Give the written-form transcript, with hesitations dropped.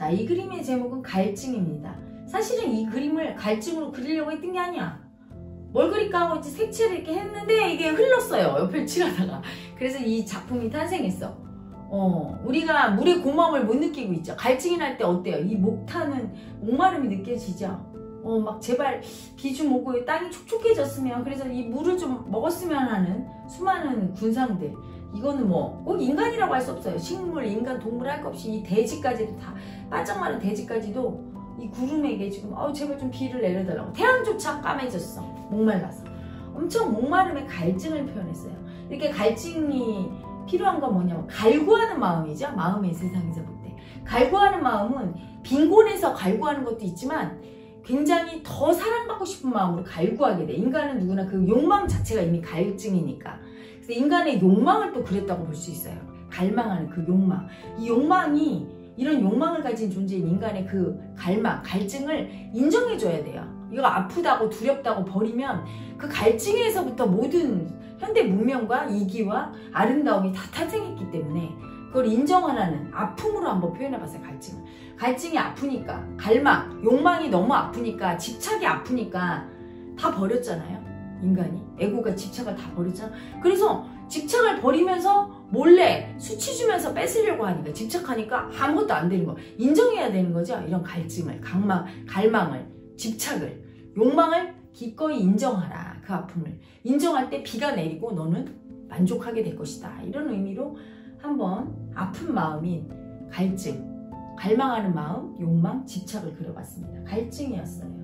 자, 이 그림의 제목은 갈증입니다. 사실은 이 그림을 갈증으로 그리려고 했던 게 아니야. 뭘 그릴까 하고 이제 색칠을 이렇게 했는데 이게 흘렀어요. 옆을 칠하다가. 그래서 이 작품이 탄생했어. 우리가 물의 고마움을 못 느끼고 있죠. 갈증이 날 때 어때요? 이 목 타는 목마름이 느껴지죠? 막 제발 비 좀 오고 땅이 촉촉해졌으면, 그래서 이 물을 좀 먹었으면 하는 수많은 군상들. 이거는 뭐 꼭 인간이라고 할 수 없어요. 식물, 인간, 동물 할 것 없이 이 돼지까지도 다, 바짝 마른 돼지까지도 이 구름에게 지금 제발 좀 비를 내려달라고. 태양조차 까매졌어. 목말라서. 엄청 목마름의 갈증을 표현했어요. 이렇게 갈증이 필요한 건 뭐냐면 갈구하는 마음이죠. 마음의 세상에서 볼 때. 갈구하는 마음은 빈곤에서 갈구하는 것도 있지만 굉장히 더 사랑받고 싶은 마음으로 갈구하게 돼. 인간은 누구나 그 욕망 자체가 이미 갈증이니까. 그래서 인간의 욕망을 또 그랬다고 볼 수 있어요. 갈망하는 그 욕망. 이 욕망이, 이런 욕망을 가진 존재인 인간의 그 갈망, 갈증을 인정해줘야 돼요. 이거 아프다고 두렵다고 버리면 그 갈증에서부터 모든 현대 문명과 이기와 아름다움이 다 탄생했기 때문에 그걸 인정하라는 아픔으로 한번 표현해봤어요. 갈증을. 갈증이 아프니까, 갈망, 욕망이 너무 아프니까, 집착이 아프니까 다 버렸잖아요. 인간이. 에고가 집착을 다 버렸잖아. 그래서 집착을 버리면서 몰래 수치 주면서 뺏으려고 하니까, 집착하니까 아무것도 안 되는 거. 인정해야 되는 거죠. 이런 갈증을, 갈망을, 집착을, 욕망을 기꺼이 인정하라. 그 아픔을. 인정할 때 비가 내리고 너는 만족하게 될 것이다. 이런 의미로 한번 아픈 마음인 갈증, 갈망하는 마음, 욕망, 집착을 그려봤습니다. 갈증이었어요.